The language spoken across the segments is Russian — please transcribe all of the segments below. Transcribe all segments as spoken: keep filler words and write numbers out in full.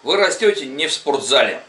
Вы растете не в спортзале.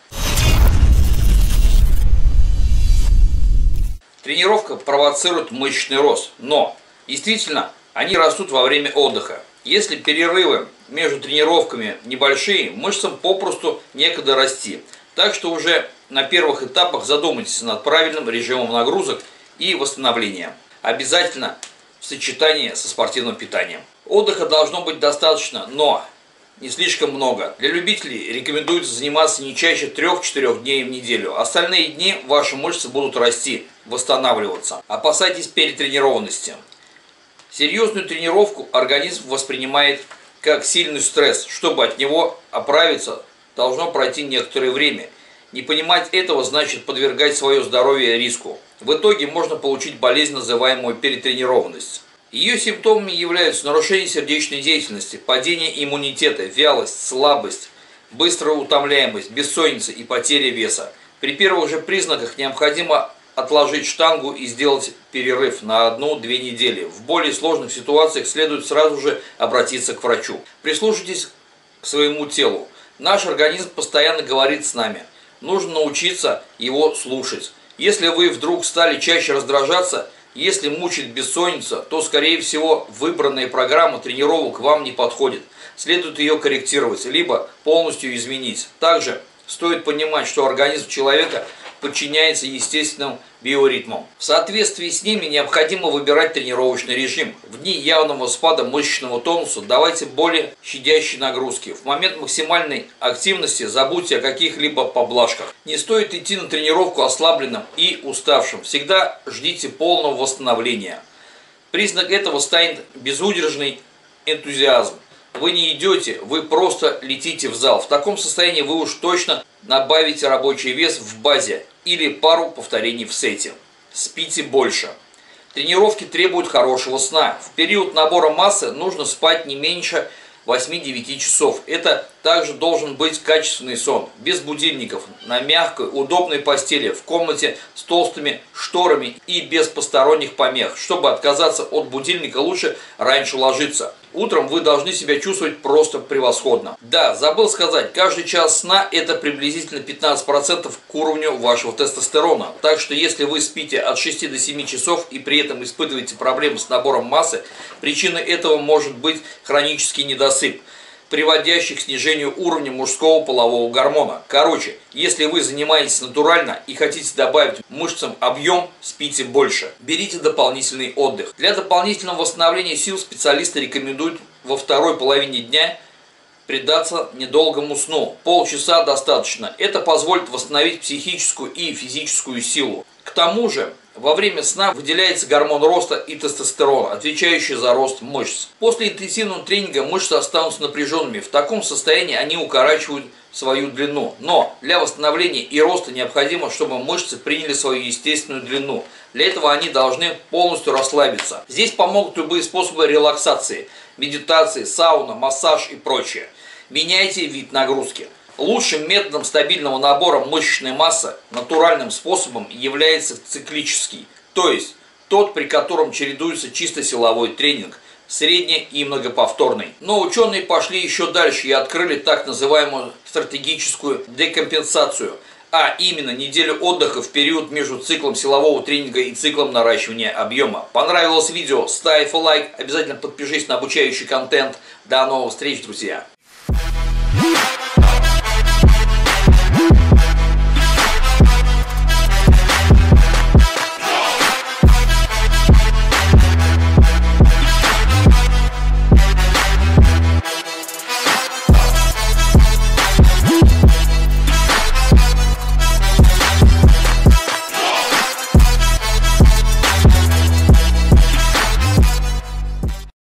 Тренировка провоцирует мышечный рост, но действительно они растут во время отдыха. Если перерывы между тренировками небольшие, мышцам попросту некогда расти. Так что уже на первых этапах задумайтесь над правильным режимом нагрузок и восстановления. Обязательно в сочетании со спортивным питанием. Отдыха должно быть достаточно, но не слишком много. Для любителей рекомендуется заниматься не чаще трёх-четырёх дней в неделю. Остальные дни ваши мышцы будут расти, восстанавливаться. Опасайтесь перетренированности. Серьезную тренировку организм воспринимает как сильный стресс. Чтобы от него оправиться, должно пройти некоторое время. Не понимать этого значит подвергать свое здоровье риску. В итоге можно получить болезнь, называемую перетренированность. Ее симптомами являются нарушение сердечной деятельности, падение иммунитета, вялость, слабость, быстрая утомляемость, бессонница и потеря веса. При первых же признаках необходимо отложить штангу и сделать перерыв на одну-две недели. В более сложных ситуациях следует сразу же обратиться к врачу. Прислушайтесь к своему телу. Наш организм постоянно говорит с нами. Нужно научиться его слушать. Если вы вдруг стали чаще раздражаться, если мучает бессонница, то, скорее всего, выбранная программа тренировок вам не подходит. Следует ее корректировать, либо полностью изменить. Также стоит понимать, что организм человека подчиняется естественным биоритмам. В соответствии с ними необходимо выбирать тренировочный режим. В дни явного спада мышечного тонуса давайте более щадящие нагрузки. В момент максимальной активности забудьте о каких-либо поблажках. Не стоит идти на тренировку ослабленным и уставшим. Всегда ждите полного восстановления. Признак этого станет безудержный энтузиазм. Вы не идете, вы просто летите в зал. В таком состоянии вы уж точно добавите рабочий вес в базе или пару повторений в сете. Спите больше. Тренировки требуют хорошего сна. В период набора массы нужно спать не меньше восьми-девяти часов. Это также должен быть качественный сон, без будильников, на мягкой, удобной постели, в комнате с толстыми шторами и без посторонних помех. Чтобы отказаться от будильника, лучше раньше ложиться. Утром вы должны себя чувствовать просто превосходно. Да, забыл сказать, каждый час сна это приблизительно пятнадцать процентов к уровню вашего тестостерона. Так что если вы спите от шести до семи часов и при этом испытываете проблемы с набором массы, причиной этого может быть хронический недосып, приводящий к снижению уровня мужского полового гормона. Короче, если вы занимаетесь натурально и хотите добавить мышцам объем, спите больше. Берите дополнительный отдых. Для дополнительного восстановления сил специалисты рекомендуют во второй половине дня предаться недолгому сну. Полчаса достаточно. Это позволит восстановить психическую и физическую силу. К тому же, во время сна выделяется гормон роста и тестостерон, отвечающий за рост мышц. После интенсивного тренинга мышцы останутся напряженными. В таком состоянии они укорачивают свою длину. Но для восстановления и роста необходимо, чтобы мышцы приняли свою естественную длину. Для этого они должны полностью расслабиться. Здесь помогут любые способы релаксации, медитации, сауна, массаж и прочее. Меняйте вид нагрузки. Лучшим методом стабильного набора мышечной массы натуральным способом является циклический, то есть тот, при котором чередуется чисто силовой тренинг, средний и многоповторный. Но ученые пошли еще дальше и открыли так называемую стратегическую декомпенсацию, а именно неделю отдыха в период между циклом силового тренинга и циклом наращивания объема. Понравилось видео? Ставь лайк, обязательно подпишись на обучающий контент. До новых встреч, друзья!